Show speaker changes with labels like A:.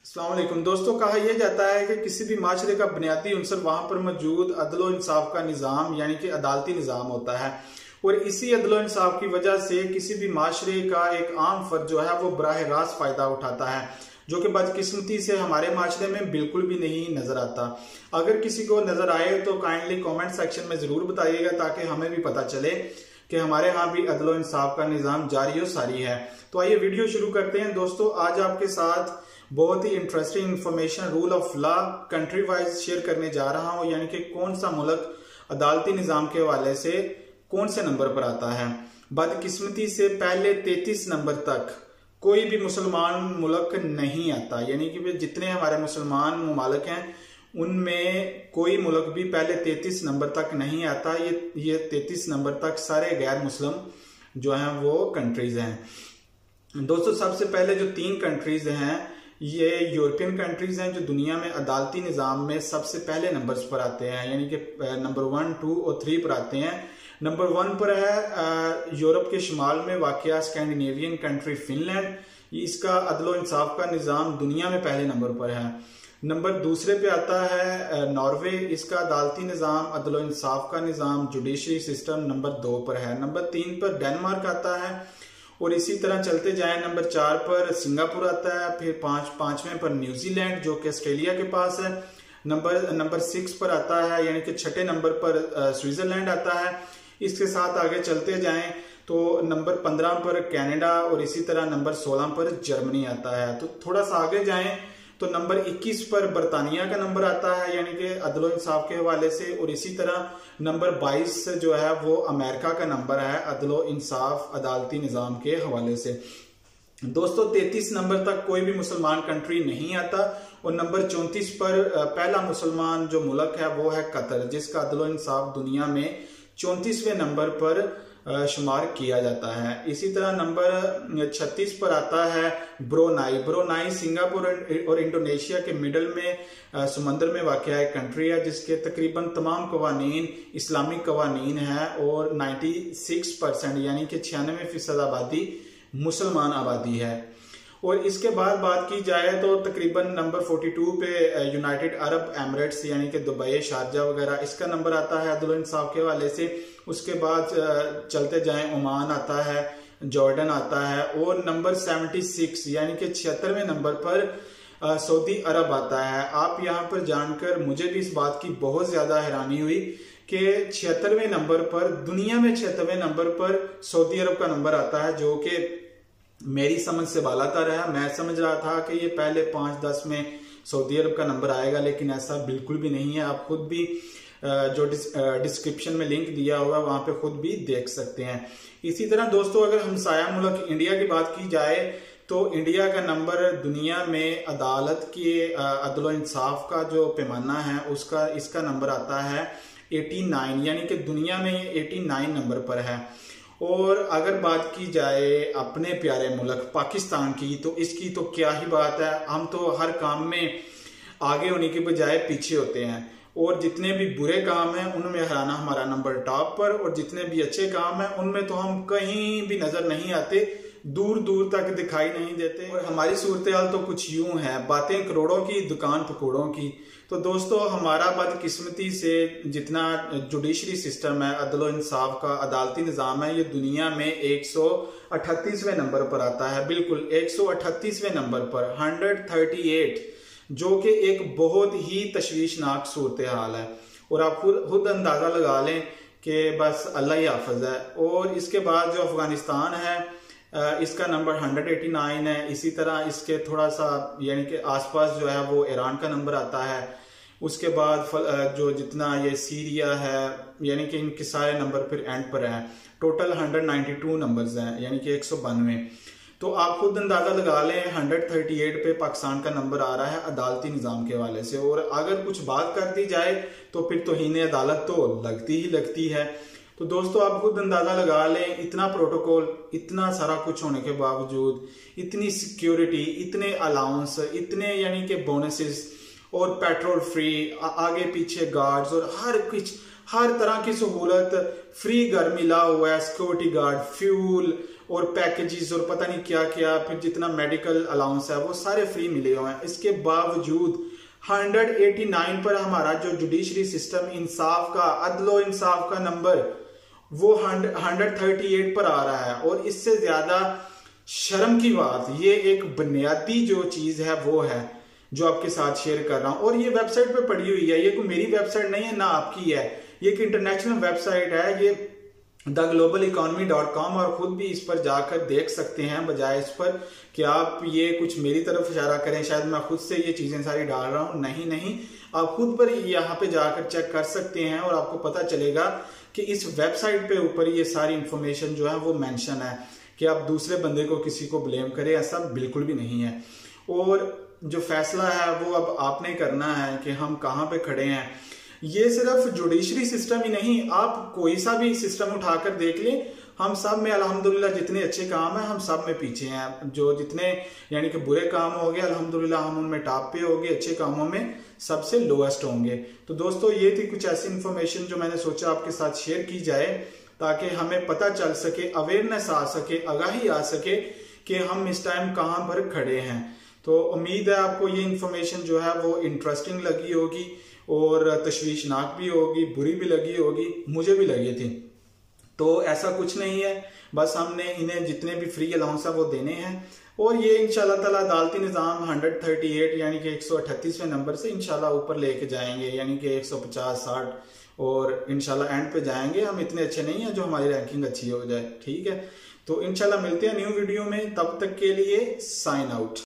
A: अस्सलाम वालेकुम दोस्तों, कहा यह जाता है कि किसी भी माशरे का बुनियादी अंसर वहां पर मौजूद अदलो इंसाफ का निज़ाम यानी कि अदालती निज़ाम होता है। और इसी अदलो इंसाफ की वजह से किसी भी माशरे का एक आम फर्द जो है वो बराह रास्त फायदा उठाता है, जो कि बदकिस्मती से हमारे माशरे में बिल्कुल भी नहीं नजर आता। अगर किसी को नजर आए तो काइंडली कमेंट सेक्शन में जरूर बताइएगा ताकि हमें भी पता चले कि हमारे यहाँ भी अदलो इंसाफ का निज़ाम जारी और सारी है। तो आइए वीडियो शुरू करते हैं। दोस्तों, आज आपके साथ बहुत ही interesting information rule of law country wise share करने जा रहा हूं, यानी कि कौन सा मुल्क अदालती निजाम के हवाले से कौन से नंबर पर आता है। बदकिस्मती से पहले 33 नंबर तक कोई भी मुसलमान मुल्क नहीं आता, यानी कि जितने हमारे मुसलमान ममालिक हैं उनमें कोई मुल्क भी पहले 33 नंबर तक नहीं आता। ये 33 नंबर तक सारे गैर मुस्लिम जो हैं वो कंट्रीज हैं। दोस्तों, सबसे पहले जो 3 कंट्रीज हैं ये यूरोपियन कंट्रीज हैं जो दुनिया में अदालती निज़ाम में सबसे पहले नंबर्स पर आते हैं, यानी कि नंबर 1, 2 और 3 पर आते हैं। नंबर 1 पर है यूरोप के शुमाल में वाक़या स्कैंडिनेवियन कंट्री फिनलैंड। इसका अदलो इंसाफ का निज़ाम दुनिया में पहले नंबर पर है। नंबर 2 पे आता है नॉर्वे। इसका अदालती निज़ाम अदलो इंसाफ का निज़ाम जुडिशरी सिस्टम नंबर 2 पर है। नंबर 3 पर डेनमार्क आता है और इसी तरह चलते जाएं। नंबर 4 पर सिंगापुर आता है, फिर पांचवें पर न्यूजीलैंड जो कि ऑस्ट्रेलिया के पास है। नंबर 6 पर आता है, यानी कि 6ठे नंबर पर स्विट्जरलैंड आता है। इसके साथ आगे चलते जाएं तो नंबर 15 पर कनाडा और इसी तरह नंबर 16 पर जर्मनी आता है। तो थोड़ा सा आगे जाएं तो नंबर 21 पर बरतानिया का नंबर आता है, यानी कि अदलो इंसाफ के हवाले से। और इसी तरह नंबर 22 जो है वो अमेरिका का नंबर है अदलो इंसाफ अदालती निज़ाम के हवाले से। दोस्तों, 33 नंबर तक कोई भी मुसलमान कंट्री नहीं आता। और नंबर 34 पर पहला मुसलमान जो मुल्क है वो है कतर, जिसका अदलो इंसाफ दुनिया में 34वें नंबर पर शुमार किया जाता है। इसी तरह नंबर 36 पर आता है ब्रोनाई। ब्रोनाई सिंगापुर और इंडोनेशिया के मिडल में समंदर में वाक़या एक कंट्री है जिसके तकरीबन तमाम कवानीन इस्लामिक कवानीन है और 96% यानी कि 96% आबादी मुसलमान आबादी है। और इसके बाद बात की जाए तो तकरीबन नंबर 42 पे यूनाइटेड अरब एमिरेट्स यानी कि दुबई, शारजा वगैरह, इसका नंबर आता है अदलो इंसाफ के हवाले से। उसके बाद चलते जाएं, ओमान आता है, जॉर्डन आता है। और नंबर 76 यानी कि 76वें नंबर पर सऊदी अरब आता है। आप यहाँ पर जानकर मुझे भी इस बात की बहुत ज्यादा हैरानी हुई कि 76वें नंबर पर, दुनिया में 76वें नंबर पर सऊदी अरब का नंबर आता है, जो कि मेरी समझ से बालातर है। मैं समझ रहा था कि ये पहले 5-10 में सऊदी अरब का नंबर आएगा, लेकिन ऐसा बिल्कुल भी नहीं है। आप खुद भी जो डिस्क्रिप्शन में लिंक दिया हुआ वहां पे खुद भी देख सकते हैं। इसी तरह दोस्तों, अगर हमसाया मुल्क इंडिया की बात की जाए तो इंडिया का नंबर दुनिया में अदालत के अदलो इंसाफ का जो पैमाना है इसका नंबर आता है 89, यानी कि दुनिया में 89 नंबर पर है। और अगर बात की जाए अपने प्यारे मुल्क पाकिस्तान की तो इसकी तो क्या ही बात है। हम तो हर काम में आगे होने के बजाय पीछे होते हैं और जितने भी बुरे काम हैं उनमें हराना हमारा नंबर टॉप पर, और जितने भी अच्छे काम हैं उनमें तो हम कहीं भी नजर नहीं आते, दूर दूर तक दिखाई नहीं देते। और हमारी सूरत हाल तो कुछ यूं है, बातें करोड़ों की दुकान पकौड़ों की। तो दोस्तों, हमारा बदकिस्मती से जितना जुडिशरी सिस्टम है, अदलो इंसाफ का अदालती निज़ाम है, ये दुनिया में 138वें नंबर पर आता है। बिल्कुल 138वें नंबर पर, 138, जो कि एक बहुत ही तशवीशनाक सूरत हाल है। और आप खुद अंदाजा लगा लें कि बस अल्लाह ही हाफिज है। और इसके बाद जो अफगानिस्तान है इसका नंबर 189 है। इसी तरह इसके थोड़ा सा यानी कि आसपास जो है वो ईरान का नंबर आता है। उसके बाद जो जितना ये सीरिया है, यानी कि इनके सारे नंबर फिर एंड पर हैं। टोटल 192 नंबर्स हैं, यानी कि 192। तो आप खुद अंदाजा लगा लें 138 पे पाकिस्तान का नंबर आ रहा है अदालती निज़ाम के हवाले से। और अगर कुछ बात कर दी जाए तो फिर तौहीन अदालत तो लगती ही लगती है। तो दोस्तों, आप खुद अंदाजा लगा लें, इतना प्रोटोकॉल, इतना सारा कुछ होने के बावजूद, इतनी सिक्योरिटी, इतने अलाउंस, इतने यानी कि बोनसेस और पेट्रोल फ्री, आगे पीछे गार्ड्स और हर तरह की सहूलत फ्री घर मिला हुआ है, सिक्योरिटी गार्ड, फ्यूल और पैकेजेस और पता नहीं क्या क्या, फिर जितना मेडिकल अलाउंस है वो सारे फ्री मिले हुए हैं। इसके बावजूद 189 पर हमारा जो जुडिशरी सिस्टम इंसाफ का, अदलो इंसाफ का नंबर वो 138 पर आ रहा है। और इससे ज्यादा शर्म की बात, ये एक बुनियादी जो चीज है वो है जो आपके साथ शेयर कर रहा हूं। और ये वेबसाइट पे पड़ी हुई है, ये कोई मेरी वेबसाइट नहीं है ना आपकी है, ये एक इंटरनेशनल वेबसाइट है, ये theglobalEconomy.com, और खुद भी इस पर जाकर देख सकते हैं, बजाय इस पर कि आप ये कुछ मेरी तरफ इशारा करें शायद मैं खुद से ये चीजें सारी डाल रहा हूं। नहीं नहीं, आप खुद पर यहाँ पे जाकर चेक कर सकते हैं और आपको पता चलेगा कि इस वेबसाइट पे ऊपर ये सारी इंफॉर्मेशन जो है वो मेंशन है कि आप दूसरे बंदे को किसी को ब्लेम करें, ऐसा बिल्कुल भी नहीं है। और जो फैसला है वो अब आपने करना है कि हम कहाँ पे खड़े हैं। ये सिर्फ जुडिशरी सिस्टम ही नहीं, आप कोई सा भी सिस्टम उठाकर देख लें, हम सब में अल्हम्दुलिल्लाह जितने अच्छे काम हैं हम सब में पीछे हैं। जो जितने यानी कि बुरे काम हो गए अल्हम्दुलिल्लाह हम उनमें टॉप पे हो गए, अच्छे कामों में सबसे लोएस्ट होंगे। तो दोस्तों ये थी कुछ ऐसी इंफॉर्मेशन जो मैंने सोचा आपके साथ शेयर की जाए ताकि हमें पता चल सके, अवेयरनेस आ सके, आगाही आ सके कि हम इस टाइम कहाँ पर खड़े हैं। तो उम्मीद है आपको ये इंफॉर्मेशन जो है वो इंटरेस्टिंग लगी होगी और तशवीशनाक भी होगी, बुरी भी लगी होगी, मुझे भी लगी थी। तो ऐसा कुछ नहीं है, बस हमने इन्हें जितने भी फ्री अलाउंस है वो देने हैं और ये इंशाल्लाह ताला अदालती निज़ाम 138 यानी कि 138वें नंबर से इंशाल्लाह ऊपर लेके जाएंगे, यानी कि 150-60 और इंशाल्लाह एंड पे जाएंगे। हम इतने अच्छे नहीं हैं जो हमारी रैंकिंग अच्छी हो जाए, ठीक है। तो इंशाल्लाह मिलते हैं न्यू वीडियो में, तब तक के लिए साइन आउट।